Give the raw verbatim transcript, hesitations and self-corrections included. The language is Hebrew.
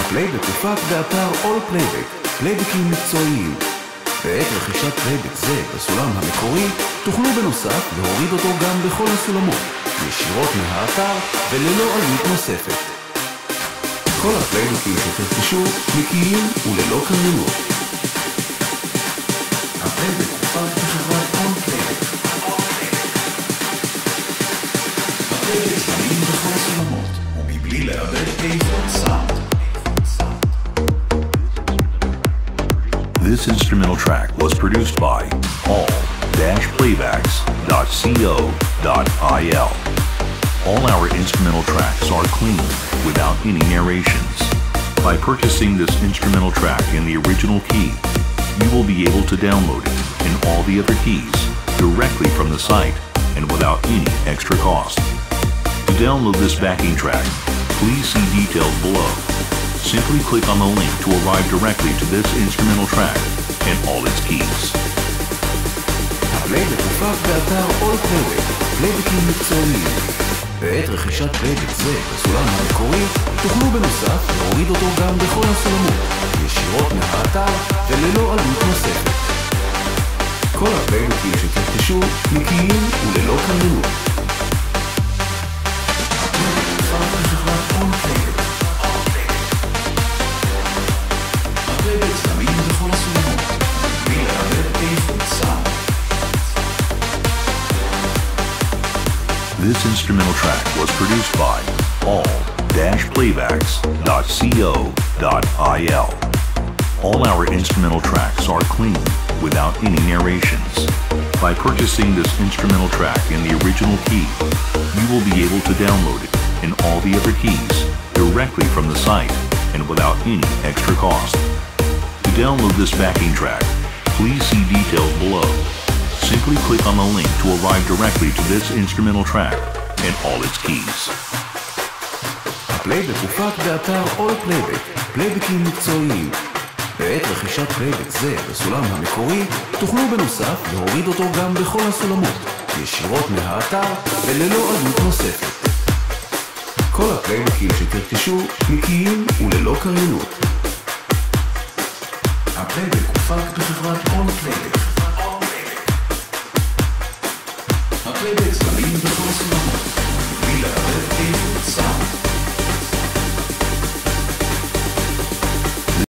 הפלייבק הופק באתר All Playback, פלייבקים מקצועיים. בעת רכישת פלייבק זה בסולם המקורי, תוכלו בנוסף להוריד אותו גם בכל הסולמות, ישירות מהאתר וללא עלות נוספת. כל הפלייבקים שתרכשו נקיים וללא קריינות. הפלייבק הופק בחברת All Playback. הפלייבק זמין בכל הסולמות, ומבלי לאבד איכות סאונד. This instrumental track was produced by all dash playbacks dot co dot I L. All our instrumental tracks are clean, without any narrations. By purchasing this instrumental track in the original key, you will be able to download it in all the other keys directly from the site and without any extra cost. To download this backing track, please see details below. Simply click on the link to arrive directly to this instrumental track and all its keys. הפלייבק הופק באתר All Playback, פלייבקים מקצועיים. בעת רכישת פלייבק זה בסולם המקורי, תוכלו בנוסף להוריד אותו גם בכל הסולמות, ישירות מהאתר וללא עלות נוספת. כל הפלייבקים שתרכשו נקיים וללא קריינות. הפלייבק הופק בחברת All Playback. הפלייבק זמין בכל הסולמות, בלי לאבד איכות סאונד. This instrumental track was produced by all dash playbacks dot co dot I L. All our instrumental tracks are clean, without any narrations. By purchasing this instrumental track in the original key, you will be able to download it in all the other keys directly from the site and without any extra cost. To download this backing track, please see details below. Simply click on the link to arrive directly to this instrumental track and all its keys. הפלייבק הופק באתר All Playback, פלייבקים מקצועיים. בעת רכישת פלייבק זה בסולם המקורי, תוכלו בנוסף להוריד אותו גם בכל הסולמות, ישירות מהאתר וללא עלות נוספת. כל הפלייבקים שתרכשו נקיים וללא קריינות. הפלייבק הופק בחברת All Playback. הפלייבק זמין בכל הסולמות, בלי לאבד איכות סאונד.